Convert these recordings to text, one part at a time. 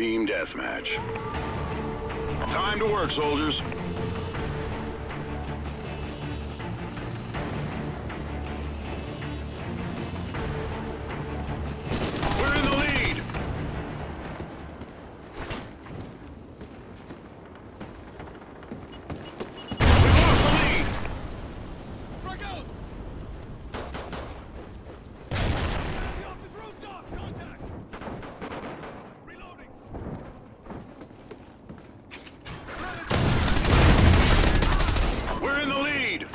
Team deathmatch. Time to work, soldiers. We're in the lead. We lost the lead. Frag out! The office rooftop! Contact! Reloading! We're in the lead.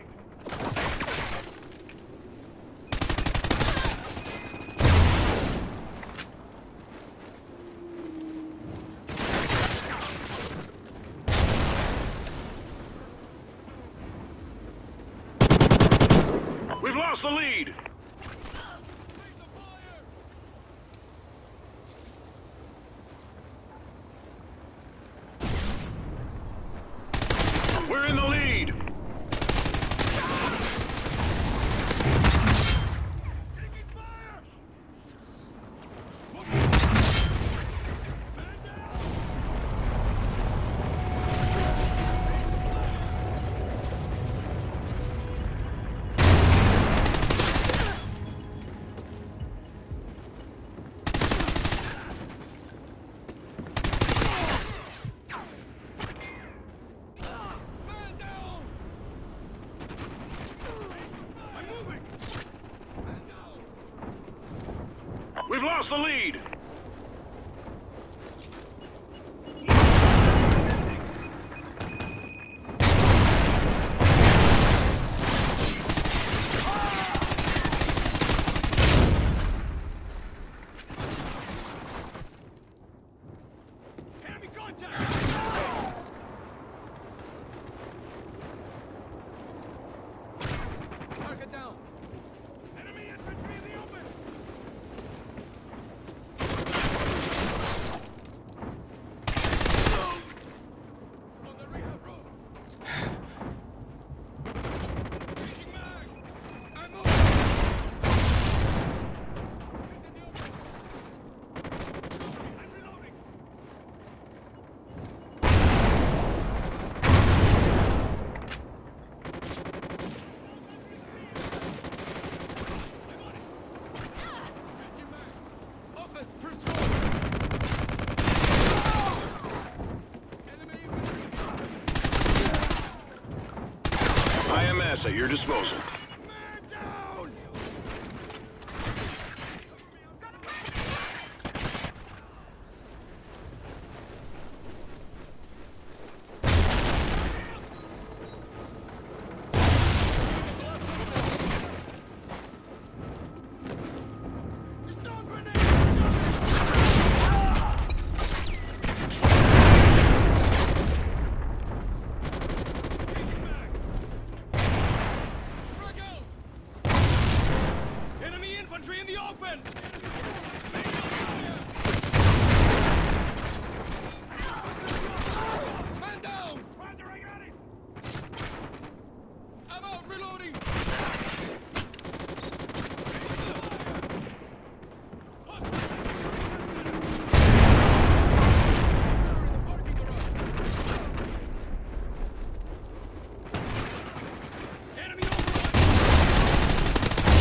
We've lost the lead. We're in the lead. Taking fire! Man down! I'm moving! Man down! We've lost the lead. Enemy contact! Target down! Enemy infantry in the open! On the rehab road! Changing mag! I'm moving! He's in the open! I'm reloading! Changing mag! Office, first floor! Enemy infantry! IMS at your disposal. Man down! Stun grenade! Changing mag! Frag out! Enemy infantry in the open! Man down! Firing at it! I'm out, reloading! In the parking garage! Enemy overrun!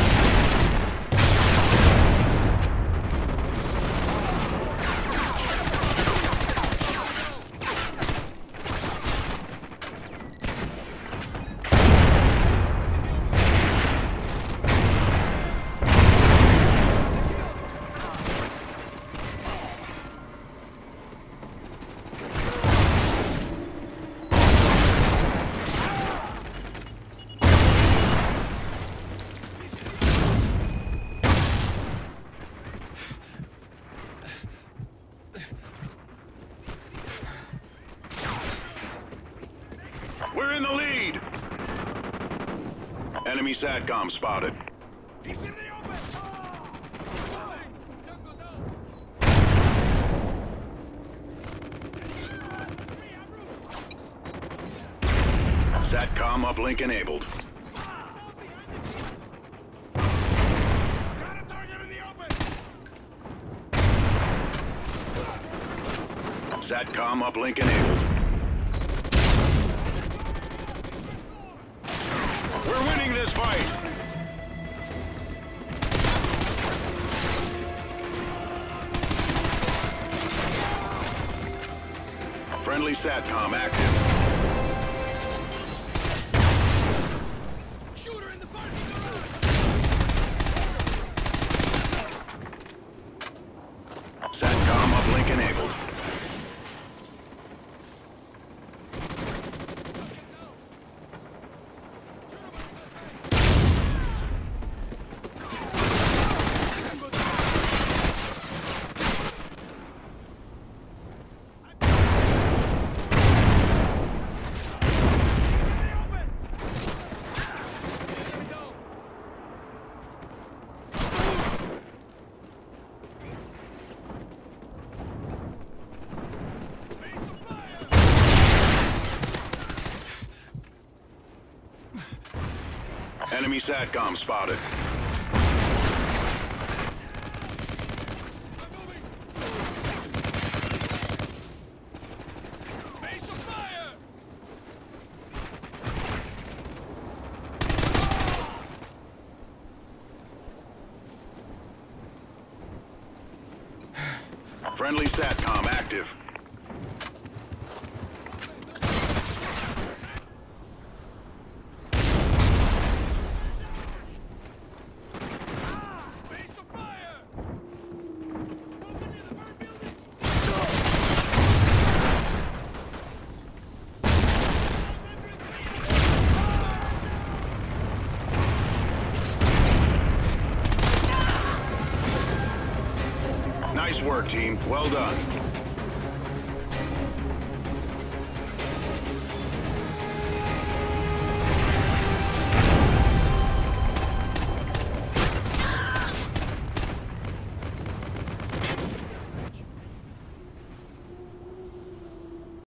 We're in the lead. Enemy SATCOM spotted. He's in the open! Reloading! Jungle down! SATCOM uplink enabled. Got a target in the open! SATCOM uplink enabled. We're winning this fight! Friendly SATCOM active. Shooter in the parking garage! SATCOM uplink enabled. Enemy SATCOM spotted. Base of fire! Friendly SATCOM active. Base of fire! Open near the burn building! Nice work, team. Well done.